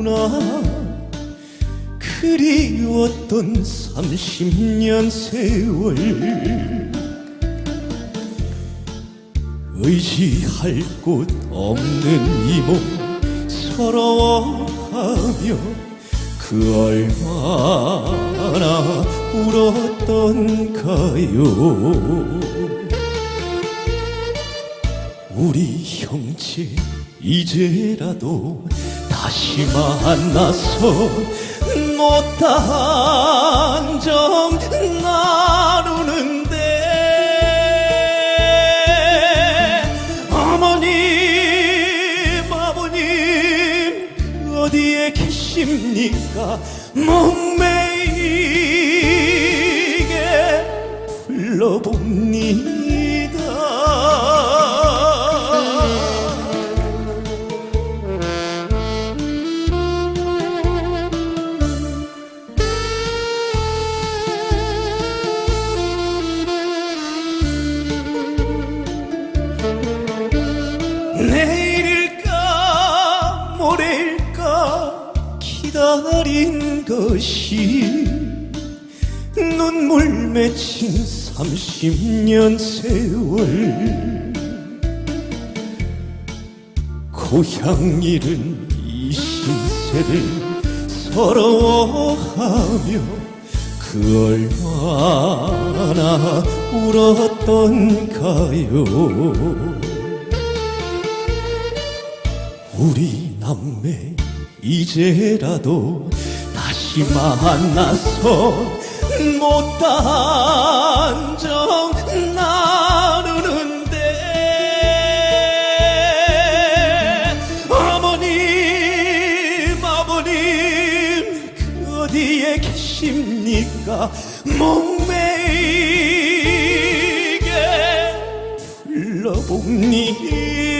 그리웠던 30년 세월 의지할 곳 없는 이 몸 서러워하며 그 얼마나 울었던가요. 우리 형제 이제라도 다시 만나서 못다 한 점 나누는데 어머님 아버님 어디에 계십니까? 목매이게 불러봅니다. 내일일까 모레일까 기다린 것이 눈물 맺힌 30년 세월 고향 잃은 이 신세를 서러워하며 그 얼마나 울었던가요. 우리 남매 이제라도 다시 만나서 못다 한 점 나누는데 어머님 아버님 그 어디에 계십니까? 목매이게 불러봅니다.